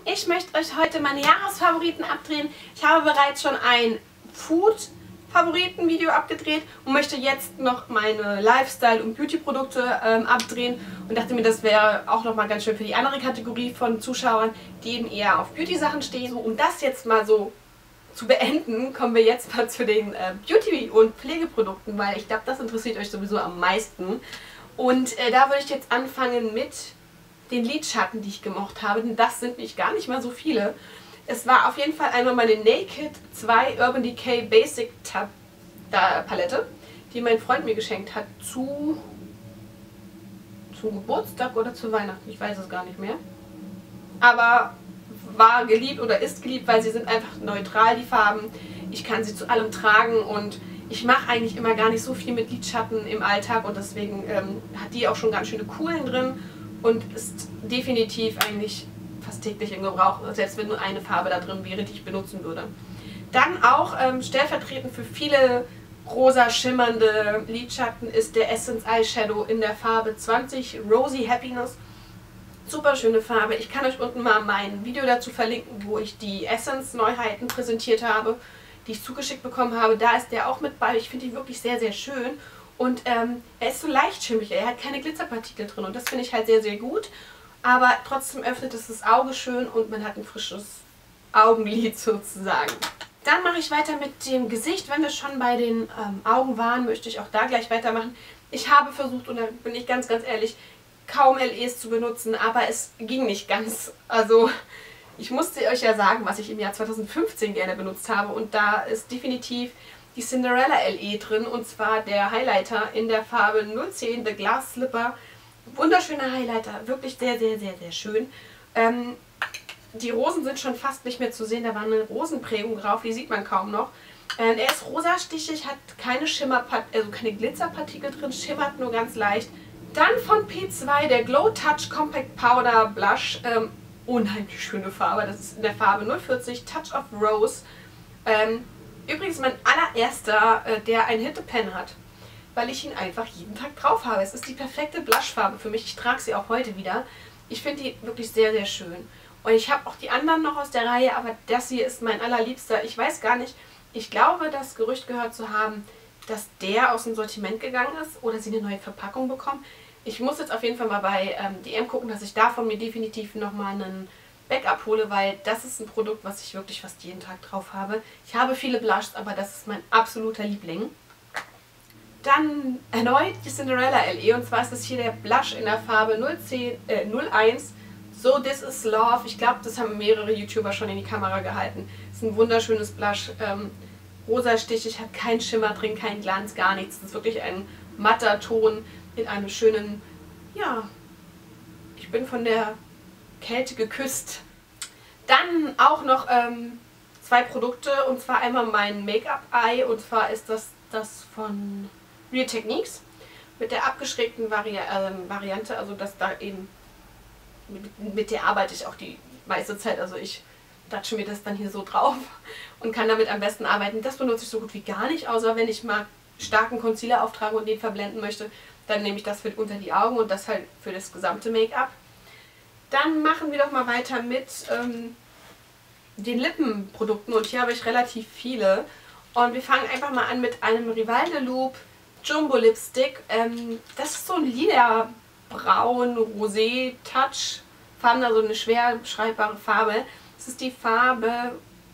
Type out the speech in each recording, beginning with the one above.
Ich möchte euch heute meine Jahresfavoriten abdrehen. Ich habe bereits schon ein Food-Favoriten-Video abgedreht und möchte jetzt noch meine Lifestyle- und Beauty-Produkte abdrehen und dachte mir, das wäre auch nochmal ganz schön für die andere Kategorie von Zuschauern, die eben eher auf Beauty-Sachen stehen. So, um das jetzt mal so zu beenden, kommen wir jetzt mal zu den Beauty- und Pflegeprodukten, weil ich glaube, das interessiert euch sowieso am meisten. Und da würde ich jetzt anfangen mit den Lidschatten, die ich gemocht habe, denn das sind gar nicht mal so viele. Es war auf jeden Fall einmal meine Naked 2 Urban Decay Basic Palette, die mein Freund mir geschenkt hat zum Geburtstag oder zu Weihnachten, ich weiß es gar nicht mehr. Aber war geliebt oder ist geliebt, weil sie sind einfach neutral, die Farben. Ich kann sie zu allem tragen und ich mache eigentlich immer gar nicht so viel mit Lidschatten im Alltag und deswegen hat die auch schon ganz schöne Coolen drin und ist definitiv eigentlich fast täglich im Gebrauch, selbst wenn nur eine Farbe da drin wäre, die ich benutzen würde. Dann auch stellvertretend für viele rosa schimmernde Lidschatten ist der Essence Eyeshadow in der Farbe 20 Rosy Happiness. Super schöne Farbe. Ich kann euch unten mal mein Video dazu verlinken, wo ich die Essence Neuheiten präsentiert habe, die ich zugeschickt bekommen habe. Da ist der auch mit bei. Ich finde ihn wirklich sehr, sehr schön. Und er ist so leicht schimmrig. Er hat keine Glitzerpartikel drin und das finde ich halt sehr, sehr gut. Aber trotzdem öffnet es das Auge schön und man hat ein frisches Augenlid sozusagen. Dann mache ich weiter mit dem Gesicht. Wenn wir schon bei den Augen waren, möchte ich auch da gleich weitermachen. Ich habe versucht, und da bin ich ganz, ganz ehrlich, kaum LEs zu benutzen, aber es ging nicht ganz. Also ich musste euch ja sagen, was ich im Jahr 2015 gerne benutzt habe und da ist definitiv die Cinderella LE drin und zwar der Highlighter in der Farbe 010 The Glass Slipper. Wunderschöner Highlighter, wirklich sehr, sehr, sehr, sehr schön. Die Rosen sind schon fast nicht mehr zu sehen, da war eine Rosenprägung drauf, die sieht man kaum noch. Er ist rosastichig, hat keine keine Glitzerpartikel drin, schimmert nur ganz leicht. Dann von P2 der Glow Touch Compact Powder Blush. Unheimlich schöne Farbe. Das ist in der Farbe 040 Touch of Rose. Übrigens mein allererster, der ein Hittepen hat. Weil ich ihn einfach jeden Tag drauf habe. Es ist die perfekte Blushfarbe für mich. Ich trage sie auch heute wieder. Ich finde die wirklich sehr, sehr schön. Und ich habe auch die anderen noch aus der Reihe, aber das hier ist mein allerliebster. Ich weiß gar nicht, ich glaube, das Gerücht gehört zu haben, dass der aus dem Sortiment gegangen ist oder sie eine neue Verpackung bekommen. Ich muss jetzt auf jeden Fall mal bei DM gucken, dass ich davon mir definitiv nochmal einen Backup hole, weil das ist ein Produkt, was ich wirklich fast jeden Tag drauf habe. Ich habe viele Blushes, aber das ist mein absoluter Liebling. Dann erneut die Cinderella LE und zwar ist das hier der Blush in der Farbe 01 So This Is Love. Ich glaube, das haben mehrere YouTuber schon in die Kamera gehalten. Ist ein wunderschönes Blush. Rosastichig, hat keinen Schimmer drin, keinen Glanz, gar nichts. Das ist wirklich ein matter Ton in einem schönen, ja, ich bin von der Kälte geküsst. Dann auch noch zwei Produkte und zwar einmal mein Make-up-Eye und zwar ist das von Real Techniques mit der abgeschrägten Variante, also dass da eben, mit der arbeite ich auch die meiste Zeit, also ich datsche mir das dann hier so drauf und kann damit am besten arbeiten. Das benutze ich so gut wie gar nicht, außer wenn ich mal starken Concealer auftrage und den verblenden möchte, dann nehme ich das für unter die Augen und das halt für das gesamte Make-up. Dann machen wir doch mal weiter mit den Lippenprodukten und hier habe ich relativ viele. Und wir fangen einfach mal an mit einem Rival de Loop Jumbo Lipstick. Das ist so ein lila, braun, rosé Touch Farben, also eine schwer beschreibbare Farbe. Das ist die Farbe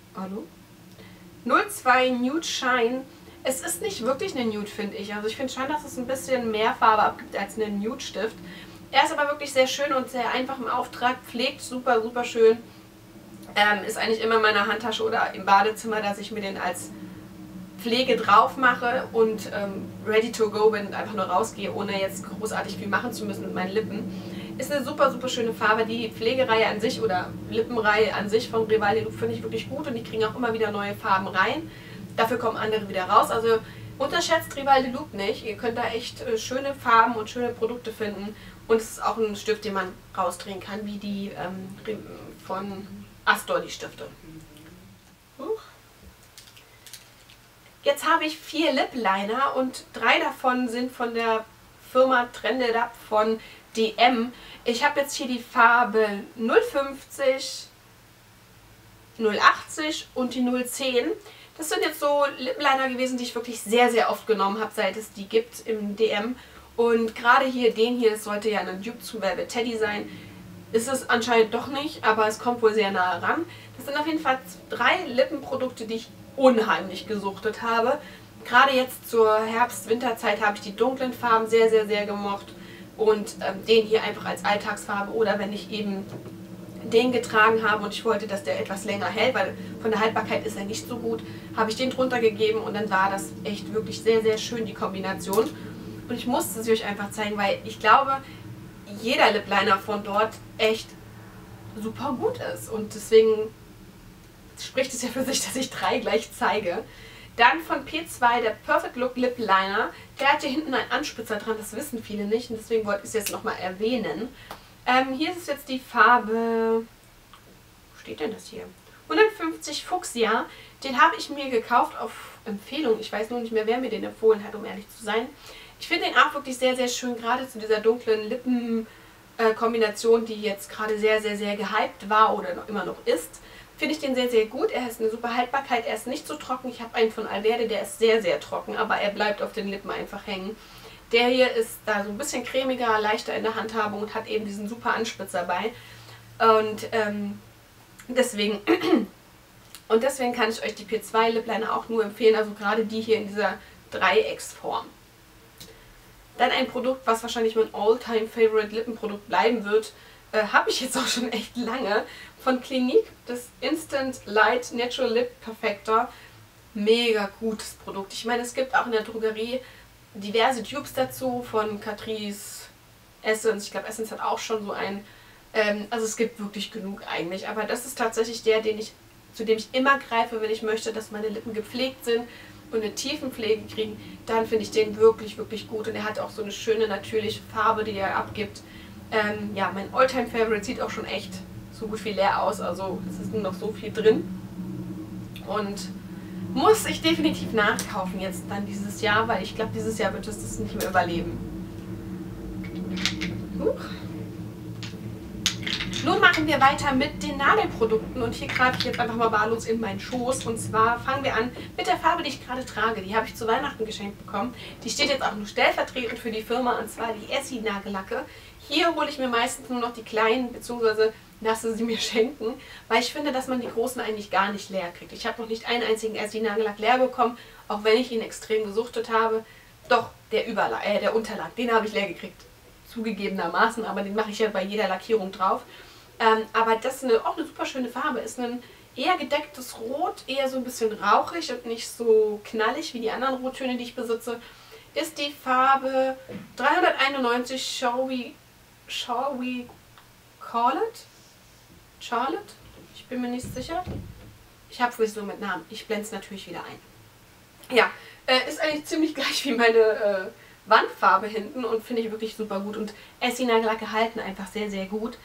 02 Nude Shine. Es ist nicht wirklich eine Nude, finde ich. Also ich finde schon, dass es ein bisschen mehr Farbe abgibt als einen Nude-Stift. Er ist aber wirklich sehr schön und sehr einfach im Auftrag. Pflegt super, super schön. Ist eigentlich immer in meiner Handtasche oder im Badezimmer, dass ich mir den als Pflege drauf mache und ready to go bin und einfach nur rausgehe, ohne jetzt großartig viel machen zu müssen mit meinen Lippen. Ist eine super, super schöne Farbe. Die Pflegereihe an sich oder Lippenreihe an sich von Rival de Loop finde ich wirklich gut und die kriegen auch immer wieder neue Farben rein. Dafür kommen andere wieder raus. Also unterschätzt Rival de Loop nicht. Ihr könnt da echt schöne Farben und schöne Produkte finden. Und es ist auch ein Stift, den man rausdrehen kann, wie die von Astor, die Stifte. Jetzt habe ich 4 Lip Liner und 3 davon sind von der Firma Trended Up von DM. Ich habe jetzt hier die Farbe 050 080 und die 010. Das sind jetzt so Lippenliner gewesen, die ich wirklich sehr, sehr oft genommen habe, seit es die gibt im DM. Und gerade hier, den hier, das sollte ja eine Dupe zu Velvet Teddy sein. Ist es anscheinend doch nicht, aber es kommt wohl sehr nahe ran. Das sind auf jeden Fall 3 Lippenprodukte, die ich unheimlich gesuchtet habe. Gerade jetzt zur Herbst-Winterzeit habe ich die dunklen Farben sehr, sehr, sehr gemocht. Und den hier einfach als Alltagsfarbe. Oder wenn ich eben den getragen habe und ich wollte, dass der etwas länger hält, weil von der Haltbarkeit ist er nicht so gut, habe ich den drunter gegeben und dann war das echt wirklich sehr, sehr schön, die Kombination. Und ich musste sie euch einfach zeigen, weil ich glaube, jeder Lip Liner von dort echt super gut ist. Und deswegen spricht es ja für sich, dass ich 3 gleich zeige. Dann von P2 der Perfect Look Lip Liner. Der hat hier hinten einen Anspitzer dran, das wissen viele nicht und deswegen wollte ich es jetzt nochmal erwähnen. Hier ist es jetzt die Farbe, wo steht denn das hier? 150 Fuchsia. Den habe ich mir gekauft auf Empfehlung. Ich weiß nur nicht mehr, wer mir den empfohlen hat, um ehrlich zu sein. Ich finde den auch wirklich sehr, sehr schön, gerade zu dieser dunklen Lippenkombination, die jetzt gerade sehr, sehr, sehr gehypt war oder noch immer noch ist. Finde ich den sehr, sehr gut. Er hat eine super Haltbarkeit, er ist nicht so trocken. Ich habe einen von Alverde, der ist sehr, sehr trocken, aber er bleibt auf den Lippen einfach hängen. Der hier ist da so ein bisschen cremiger, leichter in der Handhabung und hat eben diesen super Anspitzer bei. Und deswegen kann ich euch die P2 Lip Liner auch nur empfehlen, also gerade die hier in dieser Dreiecksform. Dann ein Produkt, was wahrscheinlich mein All-Time-Favorite Lippenprodukt bleiben wird, habe ich jetzt auch schon echt lange, von Clinique, das Instant Light Natural Lip Perfector. Mega gutes Produkt. Ich meine, es gibt auch in der Drogerie diverse Dupes dazu, von Catrice, Essence. Ich glaube, Essence hat auch schon so einen. Also es gibt wirklich genug eigentlich. Aber das ist tatsächlich der, zu dem ich immer greife, wenn ich möchte, dass meine Lippen gepflegt sind und eine Tiefenpflege kriegen. Dann finde ich den wirklich, wirklich gut. Und er hat auch so eine schöne, natürliche Farbe, die er abgibt. Ja, mein All-Time-Favorite sieht auch schon echt so gut wie leer aus. Also es ist nur noch so viel drin. Und muss ich definitiv nachkaufen jetzt dann dieses Jahr, weil ich glaube, dieses Jahr wird es das nicht mehr überleben. Nun machen wir weiter mit den Nagelprodukten und hier greife ich jetzt einfach mal wahllos in meinen Schoß. Und zwar fangen wir an mit der Farbe, die ich gerade trage. Die habe ich zu Weihnachten geschenkt bekommen. Die steht jetzt auch nur stellvertretend für die Firma, und zwar die Essie Nagellacke. Hier hole ich mir meistens nur noch die kleinen, beziehungsweise lasse sie mir schenken, weil ich finde, dass man die großen eigentlich gar nicht leer kriegt. Ich habe noch nicht einen einzigen Essie Nagellack leer bekommen, auch wenn ich ihn extrem gesuchtet habe. Doch, der Unterlack, den habe ich leer gekriegt, zugegebenermaßen, aber den mache ich ja bei jeder Lackierung drauf. Aber das ist auch eine super schöne Farbe. Ist ein eher gedecktes Rot, eher so ein bisschen rauchig und nicht so knallig wie die anderen Rottöne, die ich besitze. Ist die Farbe 391 Shall We Call It? Charlotte? Ich bin mir nicht sicher. Ich habe es so mit Namen. Ich blende es natürlich wieder ein. Ja, ist eigentlich ziemlich gleich wie meine Wandfarbe hinten und finde ich wirklich super gut. Und Essie Nagellacke halten einfach sehr, sehr gut.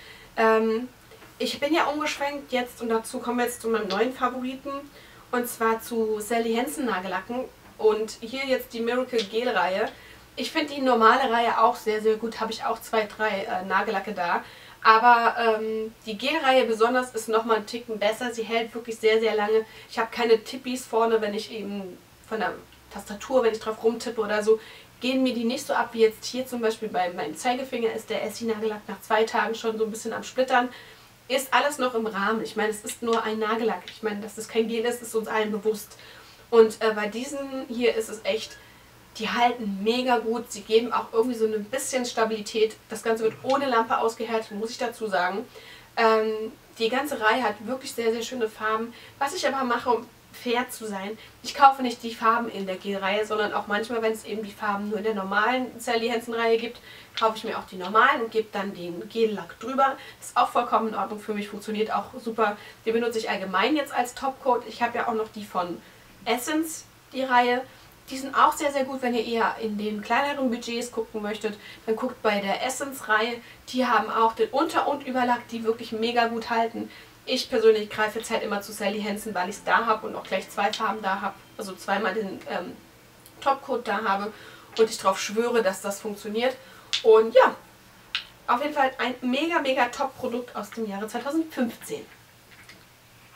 Ich bin ja umgeschwenkt jetzt und dazu kommen wir jetzt zu meinem neuen Favoriten. Und zwar zu Sally Hansen Nagellacken. Und hier jetzt die Miracle Gel Reihe. Ich finde die normale Reihe auch sehr, sehr gut. Habe ich auch 2, 3 Nagellacke da. Aber die Gel-Reihe besonders ist nochmal einen Ticken besser. Sie hält wirklich sehr, sehr lange. Ich habe keine Tippis vorne, wenn ich eben von der Tastatur, wenn ich drauf rumtippe oder so, gehen mir die nicht so ab wie jetzt hier zum Beispiel bei meinem Zeigefinger. Ist der Essie Nagellack nach 2 Tagen schon so ein bisschen am Splittern. Ist alles noch im Rahmen. Ich meine, es ist nur ein Nagellack. Ich meine, dass es kein Gel ist uns allen bewusst. Und bei diesen hier ist es echt... Die halten mega gut, sie geben auch irgendwie so ein bisschen Stabilität. Das Ganze wird ohne Lampe ausgehärtet, muss ich dazu sagen. Die ganze Reihe hat wirklich sehr, sehr schöne Farben. Was ich aber mache, um fair zu sein, ich kaufe nicht die Farben in der Gel-Reihe, sondern auch manchmal, wenn es eben die Farben nur in der normalen Sally Hansen Reihe gibt, kaufe ich mir auch die normalen und gebe dann den Gel-Lack drüber. Das ist auch vollkommen in Ordnung für mich, funktioniert auch super. Die benutze ich allgemein jetzt als Topcoat. Ich habe ja auch noch die von Essence, die Reihe. Die sind auch sehr, sehr gut, wenn ihr eher in den kleineren Budgets gucken möchtet. Dann guckt bei der Essence-Reihe. Die haben auch den Unter- und Überlack, die wirklich mega gut halten. Ich persönlich greife jetzt halt immer zu Sally Hansen, weil ich es da habe und auch gleich 2 Farben da habe. Also zweimal den Topcoat da habe. Und ich darauf schwöre, dass das funktioniert. Und ja, auf jeden Fall ein mega, mega Top-Produkt aus dem Jahre 2015.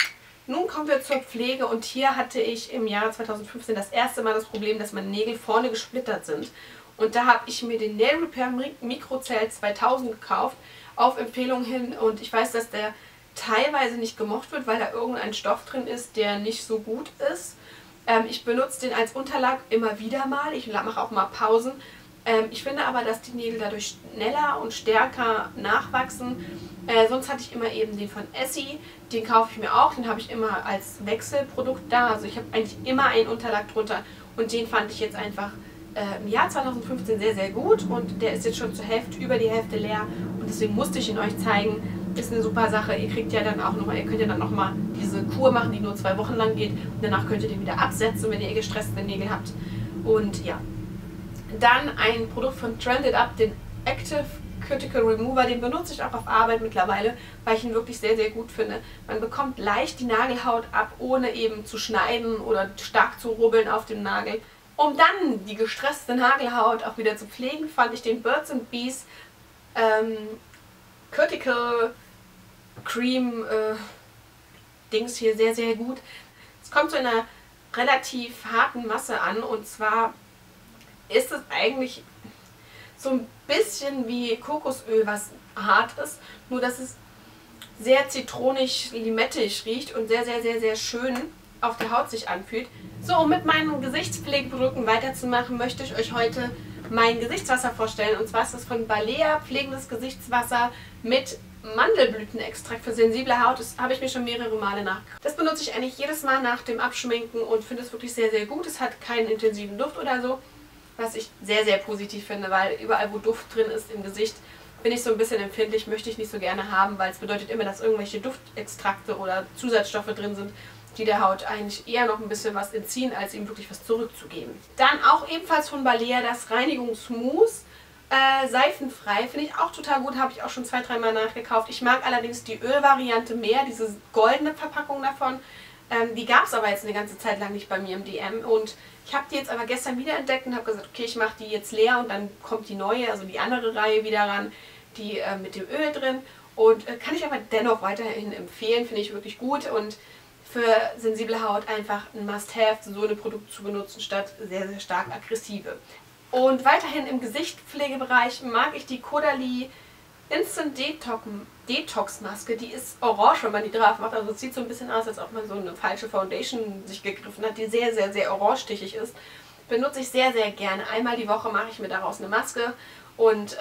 Nun kommen wir zur Pflege und hier hatte ich im Jahre 2015 das erste Mal das Problem, dass meine Nägel vorne gesplittert sind. Und da habe ich mir den Nail Repair Microcell 2000 gekauft, auf Empfehlung hin. Und ich weiß, dass der teilweise nicht gemocht wird, weil da irgendein Stoff drin ist, der nicht so gut ist. Ich benutze den als Unterlag immer wieder mal. Ich mache auch mal Pausen. Ich finde aber, dass die Nägel dadurch schneller und stärker nachwachsen. Sonst hatte ich immer eben den von Essie. Den kaufe ich mir auch. Den habe ich immer als Wechselprodukt da. Also ich habe eigentlich immer einen Unterlag drunter. Und den fand ich jetzt einfach im Jahr 2015 sehr, sehr gut. Und der ist jetzt schon zur Hälfte, über die Hälfte leer. Und deswegen musste ich ihn euch zeigen. Ist eine super Sache. Ihr kriegt ja dann auch nochmal, ihr könnt ja dann nochmal diese Kur machen, die nur 2 Wochen lang geht. Und danach könnt ihr den wieder absetzen, wenn ihr gestresste Nägel habt. Und ja. Dann ein Produkt von Trended Up, den Active Cuticle Remover. Den benutze ich auch auf Arbeit mittlerweile, weil ich ihn wirklich sehr, sehr gut finde. Man bekommt leicht die Nagelhaut ab, ohne eben zu schneiden oder stark zu rubbeln auf dem Nagel. Um dann die gestresste Nagelhaut auch wieder zu pflegen, fand ich den Birds & Bees Cuticle Cream Dings hier sehr, sehr gut. Es kommt zu einer relativ harten Masse an und zwar ist es eigentlich so ein bisschen wie Kokosöl, was hart ist, nur dass es sehr zitronig-limettig riecht und sehr, sehr, sehr, sehr schön auf der Haut sich anfühlt. So, um mit meinen Gesichtspflegeprodukten weiterzumachen, möchte ich euch heute mein Gesichtswasser vorstellen. Und zwar ist das von Balea pflegendes Gesichtswasser mit Mandelblütenextrakt für sensible Haut. Das habe ich mir schon mehrere Male nachgekauft. Das benutze ich eigentlich jedes Mal nach dem Abschminken und finde es wirklich sehr, sehr gut. Es hat keinen intensiven Duft oder so, was ich sehr, sehr positiv finde, weil überall, wo Duft drin ist im Gesicht, bin ich so ein bisschen empfindlich, möchte ich nicht so gerne haben, weil es bedeutet immer, dass irgendwelche Duftextrakte oder Zusatzstoffe drin sind, die der Haut eigentlich eher noch ein bisschen was entziehen, als ihm wirklich was zurückzugeben. Dann auch ebenfalls von Balea das Reinigungsmousse, seifenfrei, finde ich auch total gut, habe ich auch schon 2-3 Mal nachgekauft. Ich mag allerdings die Ölvariante mehr, diese goldene Verpackung davon. Die gab es aber jetzt eine ganze Zeit lang nicht bei mir im DM und ich habe die jetzt aber gestern wieder entdeckt und habe gesagt, okay, ich mache die jetzt leer und dann kommt die neue, also die andere Reihe wieder ran, die mit dem Öl drin und kann ich aber dennoch weiterhin empfehlen, finde ich wirklich gut und für sensible Haut einfach ein Must-Have, so eine Produkte zu benutzen, statt sehr, sehr stark aggressive. Und weiterhin im Gesichtspflegebereich mag ich die Caudalie Instant Detox Maske. Die ist orange, wenn man die drauf macht. Also es sieht so ein bisschen aus, als ob man so eine falsche Foundation sich gegriffen hat, die sehr, sehr, sehr orangestichig ist. Benutze ich sehr, sehr gerne. Einmal die Woche mache ich mir daraus eine Maske und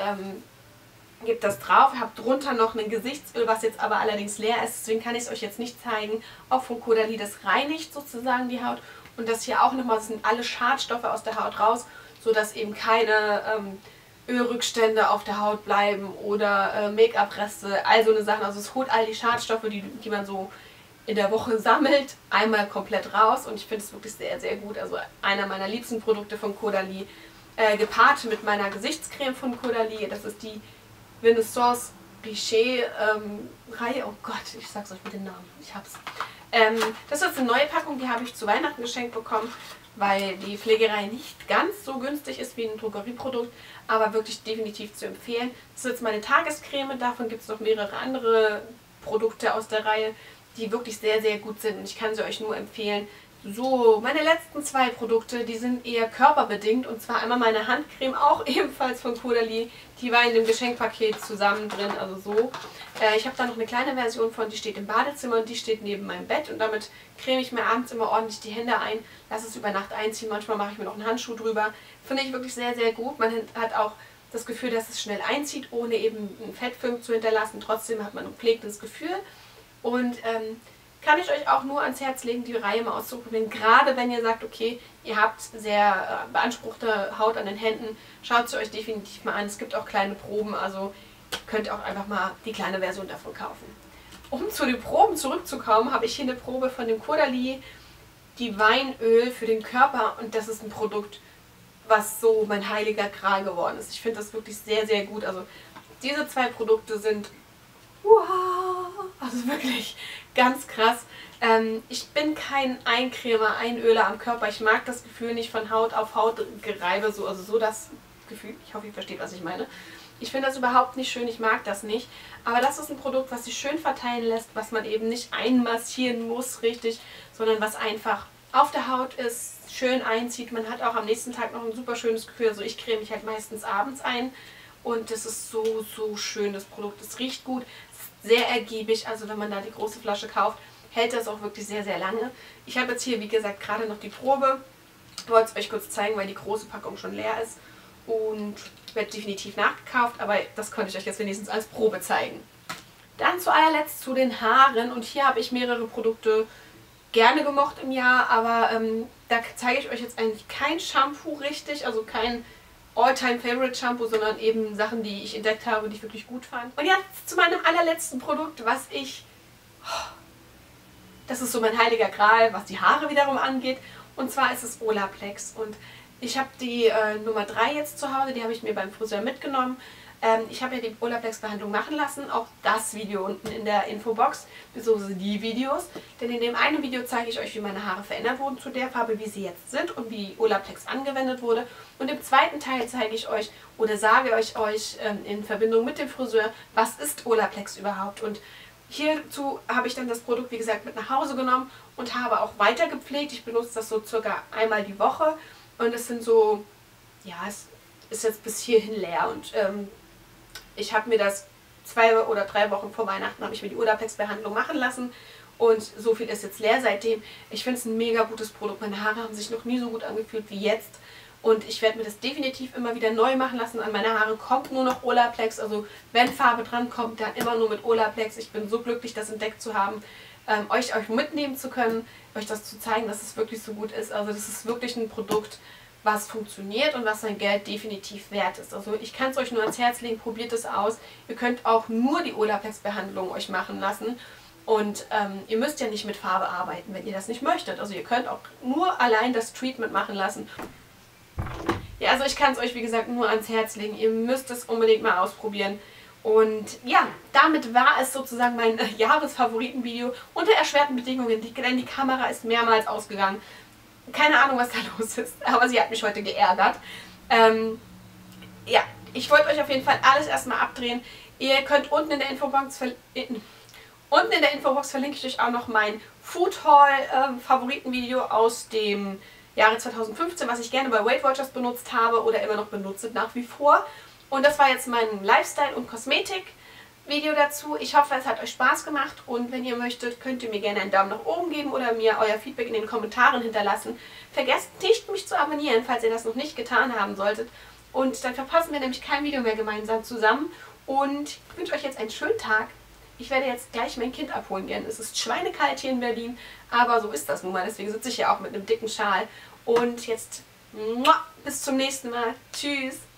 gebe das drauf. Ich habe drunter noch ein Gesichtsöl, was jetzt aber allerdings leer ist. Deswegen kann ich es euch jetzt nicht zeigen. Auch von Caudalie, das reinigt sozusagen die Haut. Und das hier auch nochmal, sind alle Schadstoffe aus der Haut raus, sodass eben keine Ölrückstände auf der Haut bleiben oder Make-up-Reste, all so eine Sachen. Also es holt all die Schadstoffe, die man so in der Woche sammelt, einmal komplett raus. Und ich finde es wirklich sehr, sehr gut. Also einer meiner liebsten Produkte von Caudalie, gepaart mit meiner Gesichtscreme von Caudalie. Das ist die Renaissance Richer Reihe. Oh Gott, ich sag's euch mit dem Namen. Ich hab's. Das ist eine neue Packung, die habe ich zu Weihnachten geschenkt bekommen, weil die Pflegerei nicht ganz so günstig ist wie ein Drogerieprodukt, aber wirklich definitiv zu empfehlen. Das ist jetzt meine Tagescreme, davon gibt es noch mehrere andere Produkte aus der Reihe, die wirklich sehr, sehr gut sind und ich kann sie euch nur empfehlen. So, meine letzten 2 Produkte, die sind eher körperbedingt und zwar einmal meine Handcreme, auch ebenfalls von Caudalie. Die war in dem Geschenkpaket zusammen drin, also so. Ich habe da noch eine kleine Version von, die steht im Badezimmer und die steht neben meinem Bett und damit creme ich mir abends immer ordentlich die Hände ein, lasse es über Nacht einziehen, manchmal mache ich mir noch einen Handschuh drüber. Finde ich wirklich sehr, sehr gut. Man hat auch das Gefühl, dass es schnell einzieht, ohne eben einen Fettfilm zu hinterlassen. Trotzdem hat man ein gepflegtes Gefühl und kann ich euch auch nur ans Herz legen, die Reihe mal auszuprobieren. Gerade wenn ihr sagt, okay, ihr habt sehr beanspruchte Haut an den Händen, schaut sie euch definitiv mal an. Es gibt auch kleine Proben, also könnt ihr auch einfach mal die kleine Version davon kaufen. Um zu den Proben zurückzukommen, habe ich hier eine Probe von dem Caudalie Divineöl für den Körper und das ist ein Produkt, was so mein heiliger Gral geworden ist. Ich finde das wirklich sehr, sehr gut. Also diese 2 Produkte sind wow, also wirklich ganz krass. Ich bin kein Eincremer, Einöler am Körper. Ich mag das Gefühl nicht von Haut auf Haut Gereibe, also so das Gefühl. Ich hoffe, ihr versteht, was ich meine. Ich finde das überhaupt nicht schön, ich mag das nicht. Aber das ist ein Produkt, was sich schön verteilen lässt, was man eben nicht einmassieren muss, richtig, sondern was einfach auf der Haut ist, schön einzieht. Man hat auch am nächsten Tag noch ein super schönes Gefühl. Also ich creme mich halt meistens abends ein und das ist so, so schön, das Produkt. Es riecht gut, es ist sehr ergiebig, also wenn man da die große Flasche kauft, hält das auch wirklich sehr, sehr lange. Ich habe jetzt hier, wie gesagt, gerade noch die Probe. Ich wollte es euch kurz zeigen, weil die große Packung schon leer ist und wird definitiv nachgekauft, aber das konnte ich euch jetzt wenigstens als Probe zeigen. Dann zu allerletzt zu den Haaren und hier habe ich mehrere Produkte gerne gemocht im Jahr, aber da zeige ich euch jetzt eigentlich kein Shampoo richtig, also kein All-Time-Favorite-Shampoo, sondern eben Sachen, die ich entdeckt habe, die ich wirklich gut fand. Und jetzt zu meinem allerletzten Produkt, was ich... Das ist so mein heiliger Gral, was die Haare wiederum angeht. Und zwar ist es Olaplex. Und ich habe die Nummer 3 jetzt zu Hause, die habe ich mir beim Friseur mitgenommen. Ich habe ja die Olaplex-Behandlung machen lassen, auch das Video unten in der Infobox, beziehungsweise die Videos. Denn in dem einen Video zeige ich euch, wie meine Haare verändert wurden zu der Farbe, wie sie jetzt sind und wie Olaplex angewendet wurde. Und im zweiten Teil zeige ich euch oder sage euch in Verbindung mit dem Friseur, was ist Olaplex überhaupt. Und hierzu habe ich dann das Produkt, wie gesagt, mit nach Hause genommen und habe auch weiter gepflegt. Ich benutze das so circa einmal die Woche und es sind so, ja, es ist jetzt bis hierhin leer und ich habe mir das 2 oder 3 Wochen vor Weihnachten habe ich mir die Olaplex-Behandlung machen lassen und so viel ist jetzt leer seitdem. Ich finde es ein mega gutes Produkt. Meine Haare haben sich noch nie so gut angefühlt wie jetzt. Und ich werde mir das definitiv immer wieder neu machen lassen. An meine Haare kommt nur noch Olaplex. Also wenn Farbe dran kommt, dann immer nur mit Olaplex. Ich bin so glücklich, das entdeckt zu haben, euch mitnehmen zu können, euch das zu zeigen, dass es wirklich so gut ist. Also das ist wirklich ein Produkt, was funktioniert und was sein Geld definitiv wert ist. Also ich kann es euch nur ans Herz legen, probiert es aus. Ihr könnt auch nur die Olaplex-Behandlung euch machen lassen. Und ihr müsst ja nicht mit Farbe arbeiten, wenn ihr das nicht möchtet. Also ihr könnt auch nur allein das Treatment machen lassen. Ja, also ich kann es euch, wie gesagt, nur ans Herz legen. Ihr müsst es unbedingt mal ausprobieren. Und ja, damit war es sozusagen mein Jahresfavoritenvideo unter erschwerten Bedingungen, denn die Kamera ist mehrmals ausgegangen. Keine Ahnung, was da los ist, aber sie hat mich heute geärgert. Ja, ich wollte euch auf jeden Fall alles erstmal abdrehen. Ihr könnt unten in der Infobox verlinke ich euch auch noch mein Food Haul Favoritenvideo aus dem Jahre 2015, was ich gerne bei Weight Watchers benutzt habe oder immer noch benutze nach wie vor. Und das war jetzt mein Lifestyle- und Kosmetik-Video dazu. Ich hoffe, es hat euch Spaß gemacht und wenn ihr möchtet, könnt ihr mir gerne einen Daumen nach oben geben oder mir euer Feedback in den Kommentaren hinterlassen. Vergesst nicht, mich zu abonnieren, falls ihr das noch nicht getan haben solltet. Und dann verpassen wir nämlich kein Video mehr gemeinsam zusammen. Und ich wünsche euch jetzt einen schönen Tag. Ich werde jetzt gleich mein Kind abholen gehen. Es ist schweinekalt hier in Berlin, aber so ist das nun mal. Deswegen sitze ich hier auch mit einem dicken Schal. Und jetzt bis zum nächsten Mal. Tschüss.